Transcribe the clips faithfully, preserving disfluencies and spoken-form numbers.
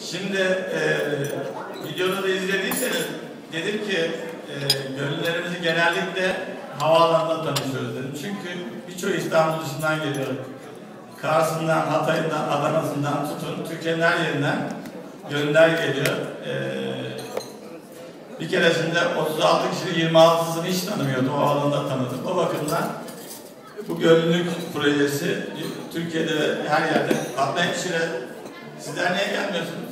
Şimdi e, videoda da izlediyseniz dedim ki e, gönüllerimizi genellikle havaalanında tanışıyoruz dedim. Çünkü birçoğu İstanbul dışından geliyor. Kars'ından, Hatay'ından, Adana'sından tutun Türkiye'nin her yerinden gönüller geliyor. E, bir keresinde otuz altı kişinin yirmi altısını hiç tanımıyordu. O alanda tanıdık. O bakımdan bu gönüllülük projesi Türkiye'de her yerde. Fatma Hemşire, sizler niye gelmiyorsunuz?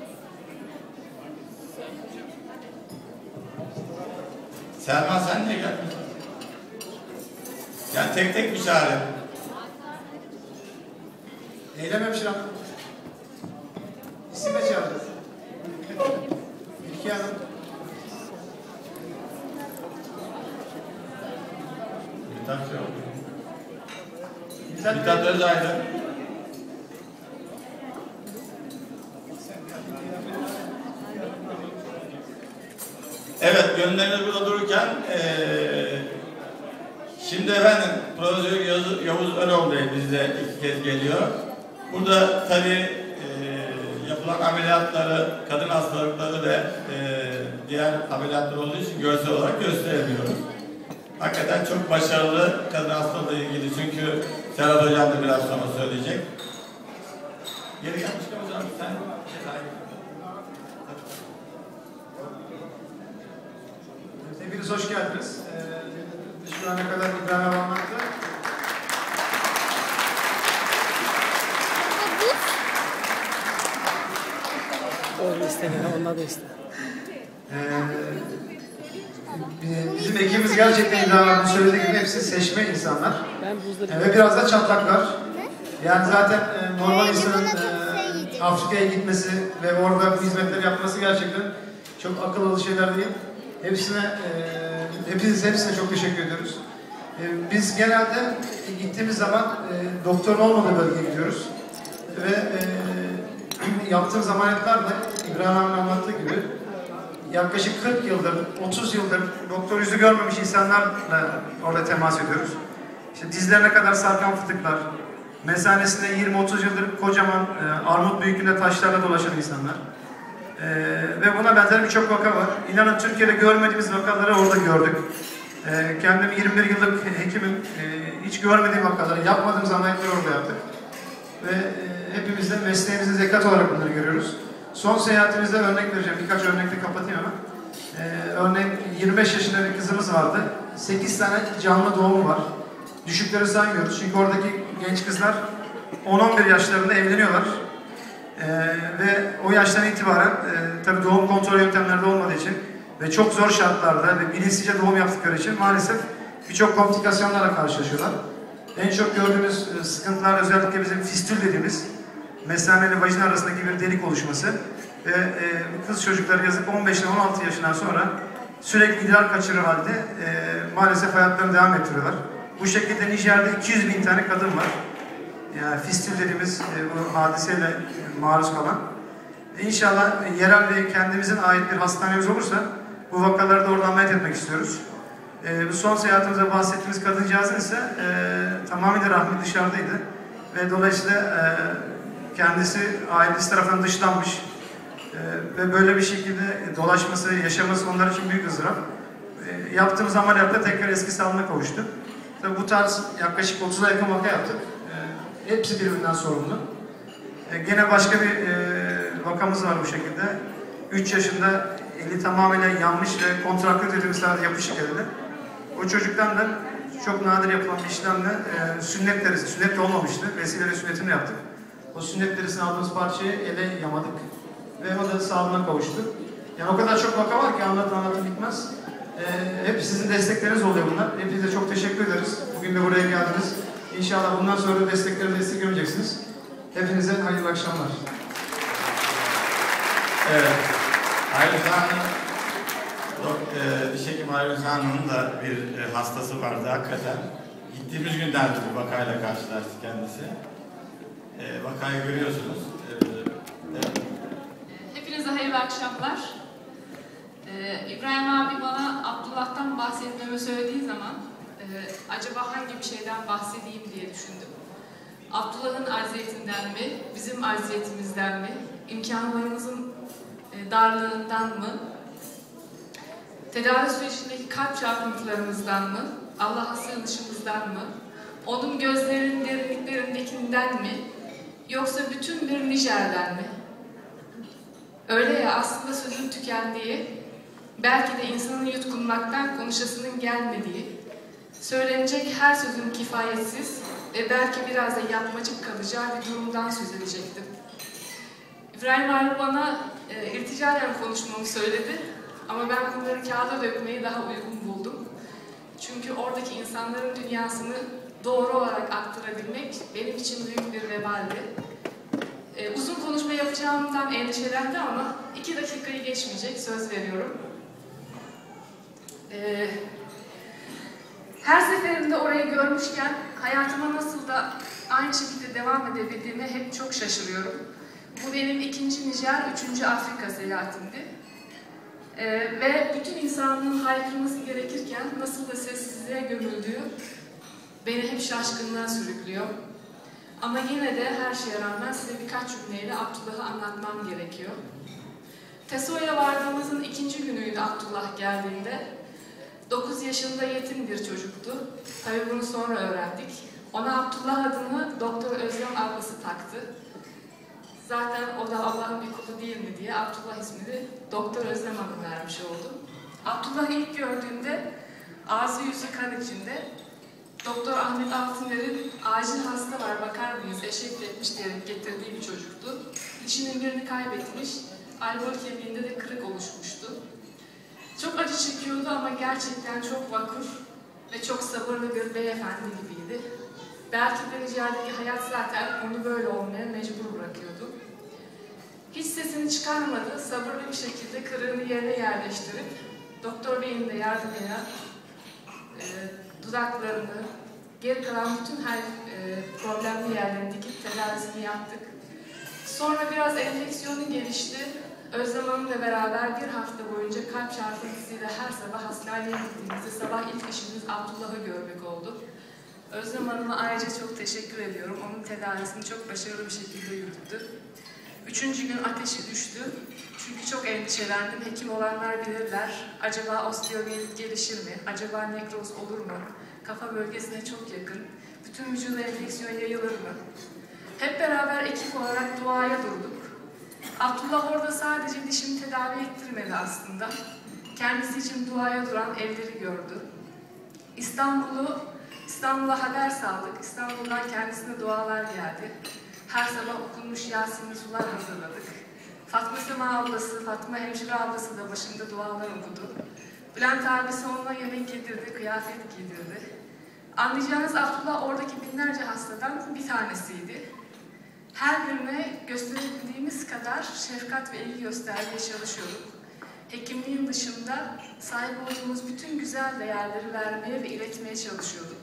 Selma sen niye gelmiyorsun? Yani tek tek bir çağrı. Eylem Hemşire Hanım. İsime çağıracağız. İlki Hanım. Mithat yok. Mithat Özaydın. Evet, gönülleriniz burada dururken ee, şimdi efendim Profesör Yavuz, Yavuz Önoğlu Bey bizde iki kez geliyor. Burada tabii ee, yapılan ameliyatları, kadın hastalıkları ve ee, diğer ameliyatlar olduğu için görsel olarak gösteremiyoruz. Hakikaten çok başarılı kadın hastalığı ilgili, çünkü Serhat Hocam da biraz sonra söyleyecek. Geri gelmişken hocam sen şey sahibi. Hepiniz hoş geldiniz. Ee, şu ana kadar İbrahim anlattı. O istemiyor, onlar da ister. Ee, bizim ekibimiz gerçekten İbrahim abi söylediği gibi hepsi seçme insanlar. Ben buzları... Ee, ve biraz da çatlaklar. Yani zaten e, normal insanın e, Afrika'ya gitmesi ve orada bu hizmetleri yapması gerçekten çok akıl alır şeyler değil. Hepsine, e, hepiniz hepsine çok teşekkür ediyoruz. E, biz genelde gittiğimiz zaman e, doktorun olmadığı bölgeye gidiyoruz. Ve e, yaptığımız ameliyatlarla İbrahim Hanım'ın anlattığı gibi yaklaşık kırk yıldır, otuz yıldır doktor yüzü görmemiş insanlarla orada temas ediyoruz. İşte dizlerine kadar sarkan fıtıklar, mesanesinde yirmi otuz yıldır kocaman e, armut büyüklüğünde taşlarla dolaşan insanlar. E, ve buna benzer birçok vaka var. İnanın Türkiye'de görmediğimiz vakaları orada gördük. E, kendim yirmi bir yıllık hekimim. E, hiç görmediğim vakaları, yapmadığımız ameliyatları orada yaptık. Ve e, hepimiz de mesleğimizin zekat olarak bunları görüyoruz. Son seyahatimizde örnek vereceğim. Birkaç örnekle kapatayım ama. E, örneğin yirmi beş yaşında bir kızımız vardı. sekiz tane canlı doğumu var. Düşükleri saymıyoruz. Çünkü oradaki genç kızlar on on bir yaşlarında evleniyorlar. Ee, ve o yaştan itibaren e, tabii doğum kontrol yöntemleri de olmadığı için ve çok zor şartlarda ve bilinçsizce doğum yaptıkları için maalesef birçok komplikasyonlarla karşılaşıyorlar. En çok gördüğümüz e, sıkıntılar özellikle bizim fistül dediğimiz mesane ile vajin arasındaki bir delik oluşması ve e, kız çocukları yazık on beş ile on altı yaşından sonra sürekli idrar kaçırır halde e, maalesef hayatlarını devam ettiriyorlar. Bu şekilde Nijer'de iki yüz bin tane kadın var. Yani fistül dediğimiz e, bu hadiseyle e, maruz kalan. İnşallah e, yerel ve kendimizin ait bir hastanemiz olursa bu vakaları da orada ameliyat etmek istiyoruz. E, bu son seyahatimizde bahsettiğimiz kadıncağızın ise e, tamamıyla rahmi dışarıdaydı. Ve dolayısıyla e, kendisi ailesi tarafından dışlanmış. E, ve böyle bir şekilde dolaşması, yaşaması onlar için büyük ızdırap. E, yaptığımız ameliyatta tekrar eski sağlığına kavuştu. Tabii bu tarz yaklaşık otuza yakın vaka yaptık. E, hepsi birbirinden sorumlu. E, gene başka bir e, vakamız var bu şekilde. üç yaşında eli tamamıyla yanmış ve kontraktör dediğimiz sadece yapışık elde. O çocuktan da çok nadir yapılan bir işlemle e, sünnet derisi, sünnet de olmamıştı. Vesileyle sünnetini yaptık. O sünnet derisini aldığımız parçayı ele yamadık. Ve o da sağlığına kavuştu. Yani o kadar çok vaka var ki anlatın anlatın bitmez. Ee, hep sizin destekleriniz oluyor bunlar. Hepinize çok teşekkür ederiz. Bugün de buraya geldiniz. İnşallah bundan sonra destekleri destek göreceksiniz. Hepinize hayırlı akşamlar. Evet. Ayrıca e, diş hekimi Ayrıca Hanım'ın da bir e, hastası vardı hakikaten. Gittiğimiz günlerde bir vakayla karşılaştı kendisi. E, vakayı görüyorsunuz. E, evet. Hepinize hayırlı akşamlar. Ee, İbrahim abi bana Abdullah'tan bahsetmemi söylediği zaman e, acaba hangi bir şeyden bahsedeyim diye düşündüm. Abdullah'ın acziyetinden mi, bizim acziyetimizden mi, imkanlarımızın darlığından mı, tedavi sürecindeki kalp çarpıntılarımızdan mı, Allah'a sığınışımızdan mı, onun gözlerinin derinliklerindekinden mi, yoksa bütün bir Nijer'den mi? Öyle ya, aslında sözün tükendiği, belki de insanın yutkunmaktan konuşasının gelmediği, söylenecek her sözün kifayetsiz ve belki biraz da yapmacık kalacağı bir durumdan söz edecektim. İbrahim abi bana e, irticalen konuşmamı söyledi ama ben bunları kağıda dökmeyi daha uygun buldum. Çünkü oradaki insanların dünyasını doğru olarak aktarabilmek benim için büyük bir vebaldi. E, uzun konuşma yapacağımdan endişelendi ama iki dakikayı geçmeyecek, söz veriyorum. E, her seferinde orayı görmüşken hayatıma nasıl da aynı şekilde devam edebildiğime hep çok şaşırıyorum. Bu benim ikinci Nijer, üçüncü Afrika seyahatimdi. Ee, ve bütün insanlığın haykırması gerekirken nasıl da sessizliğe gömüldüğü beni hep şaşkınlığa sürüklüyor. Ama yine de her şeye rağmen size birkaç cümleyle Abdullah'ı anlatmam gerekiyor. Teso'ya vardığımızın ikinci günüydü Abdullah geldiğinde. dokuz yaşında yetim bir çocuktu. Tabii bunu sonra öğrendik. Ona Abdullah adını Doktor Özlem ablası taktı. Zaten o da Allah'ın bir kulu değil mi diye Abdullah ismini Doktor Özlem Hanım vermiş oldu. Abdullah'ı ilk gördüğünde ağzı yüzü kan içinde. Doktor Ahmet Altıner'in acil hasta var bakar mıyız eşek etmiş diyerek getirdiği bir çocuktu. Dişinin birini kaybetmiş, albor kemiğinde de kırık oluşmuştu. Çok acı çekiyordu ama gerçekten çok vakur ve çok sabırlı bir beyefendi gibiydi. Belki de Nijer'deki hayat zaten onu böyle olmaya mecbur bırakıyordu. Hiç sesini çıkarmadı, sabırlı bir şekilde kırığını yerine yerleştirip Doktor Bey'in de yardımıyla e, dudaklarını, geri kalan bütün her e, problemli yerlerini dikip tedavisini yaptık. Sonra biraz enfeksiyonu gelişti. Özlem Hanım'la beraber bir hafta boyunca kalp çarpıntısıyla her sabah hastaneye gittiğimizde sabah ilk işimiz Abdullah'ı görmek oldu. Özlem Hanım'a ayrıca çok teşekkür ediyorum. Onun tedavisini çok başarılı bir şekilde yürüttü. Üçüncü gün ateşi düştü. Çünkü çok endişelendim. Hekim olanlar bilirler. Acaba osteomiyel gelişir mi? Acaba nekroz olur mu? Kafa bölgesine çok yakın. Bütün vücuda enfeksiyon yayılır mı? Hep beraber ekip olarak duaya durduk. Abdullah orada sadece dişimi tedavi ettirmedi aslında. Kendisi için duaya duran elleri gördü. İstanbul'u İstanbul'a haber saldık. İstanbul'dan kendisine dualar geldi. Her sabah okunmuş Yasinli sular hazırladık. Fatma Sema ablası, Fatma Hemşire ablası da başında dualar okudu. Bülent abisi onunla yemek yedirdi, kıyafet giydirdi. Anlayacağınız Abdullah oradaki binlerce hastadan bir tanesiydi. Her birine gösterebildiğimiz kadar şefkat ve ilgi göstermeye çalışıyorduk. Hekimliğin dışında sahip olduğumuz bütün güzel değerleri vermeye ve iletmeye çalışıyorduk.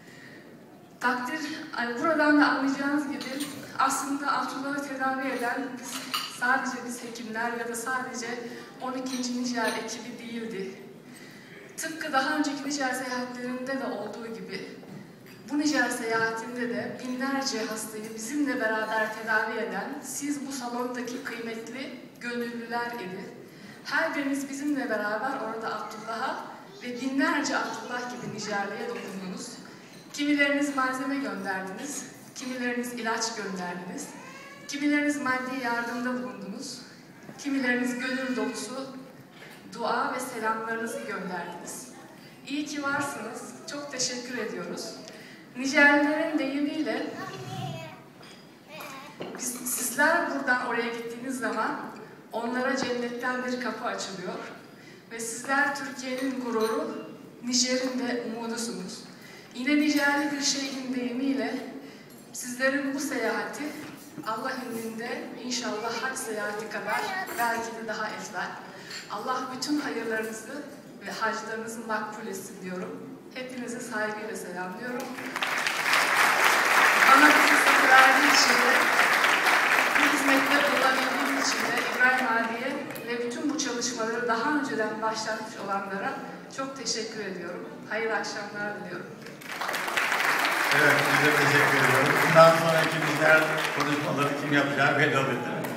Takdir, yani buradan da anlayacağınız gibi aslında Abdullah'ı tedavi eden biz, sadece biz hekimler ya da sadece on ikinci Nijer ekibi değildi. Tıpkı daha önceki Nijer seyahatlerinde de olduğu gibi bu Nijer seyahatinde de binlerce hastayı bizimle beraber tedavi eden siz bu salondaki kıymetli gönüllüler idi. Her biriniz bizimle beraber orada Abdullah'a ve binlerce Abdullah gibi Nijerli'ye dokundunuz. Kimileriniz malzeme gönderdiniz, kimileriniz ilaç gönderdiniz, kimileriniz maddi yardımda bulundunuz, kimileriniz gönül dolusu dua ve selamlarınızı gönderdiniz. İyi ki varsınız, çok teşekkür ediyoruz. Nijerlilerin deyimiyle biz, sizler buradan oraya gittiğiniz zaman onlara cennetten bir kapı açılıyor ve sizler Türkiye'nin gururu, Nijer'in de umudusunuz. Yine Nijerli bir şeyhin deyimiyle sizlerin bu seyahati Allah indinde inşallah hac seyahati kadar belki de daha eftal. Allah bütün hayırlarınızı ve haclarınızı makbul etsin diyorum. Hepinizi saygıyla selamlıyorum. Bana bu fırsatı verdiği için de, bu hizmette bulunabildiğim için de İbrahim abiye ve bütün bu çalışmaları daha önceden başlatmış olanlara çok teşekkür ediyorum. Hayırlı akşamlar diliyorum. Evet, biz de teşekkür ediyoruz. Bundan sonraki bizler konuşmaları kim yapacağı belli olur.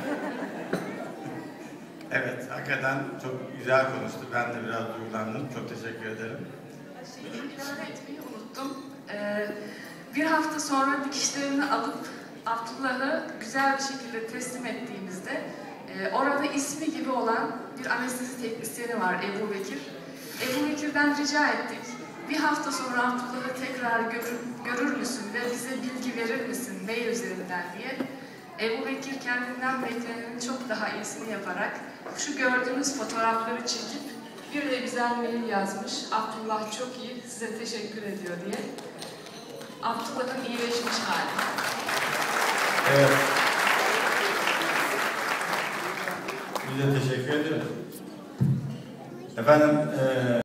Evet, hakikaten çok güzel konuştu. Ben de biraz duygulandım. Çok teşekkür ederim. Şeyi ilave etmeyi unuttum. Ee, bir hafta sonra dikişlerini alıp Abdullah'ı güzel bir şekilde teslim ettiğimizde e, orada ismi gibi olan bir anestezi teknisyeni var, Ebu Bekir. Ebu Bekir'den rica ettik. Bir hafta sonra Abdullah'ı tekrar görür, görür müsün ve bize bilgi verir misin mail üzerinden diye. Ebu Bekir kendinden beklenenin çok daha iyisini yaparak şu gördüğünüz fotoğrafları çekip bir de güzel mail yazmış. Abdullah çok iyi, size teşekkür ediyor diye. Abdullah'ın iyileşmiş hali. Evet. Biz de teşekkür ediyoruz. Efendim, e